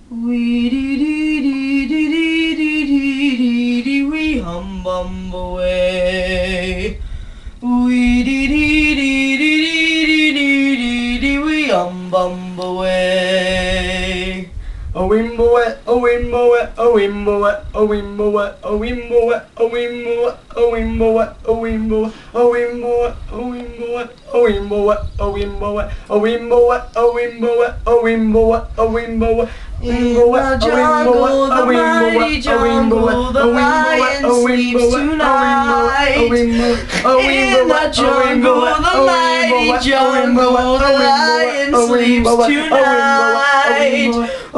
Wee dee dee dee dee dee dee dee dee dee wee hum bum away. Wee dee dee dee dee dee dee dee dee wee hum bum away. A wimbo wet, a wimbo wet, a wimbo wet, a wimbo wet, a wimbo wet, a wimbo wet, a wimbo wet, a wimbo wet, a wimbo wet, a wimbo wet, a wimbo wet, a wimbo wet, a wimbo wet, a wimbo wet, a wimbo wet, a wimbo wet. In the jungle, the mighty jungle, the lion sleeps tonight. In the jungle, the mighty jungle, the lion sleeps tonight.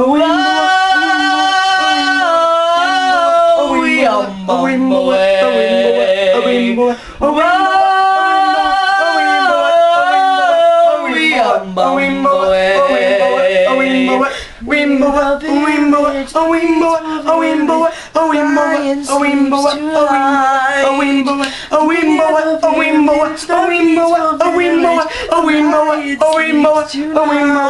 Oh, we hum bum away. We hum bum away. Wimbo, a wimbo, a wimbo, a wimbo, a wimbo, a wimbo, a wimbo, a wimbo, a wimbo, a wimbo, a wimbo, a wimbo, a wimbo, a wimbo,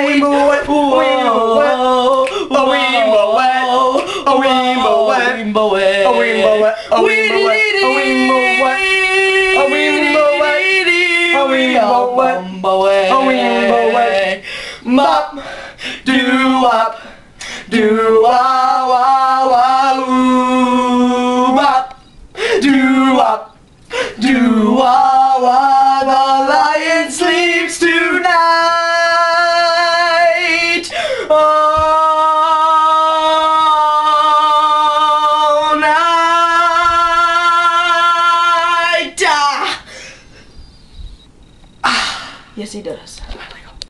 Bop, do up, do wah wah wah ooh. Bop, do up, do wah wah.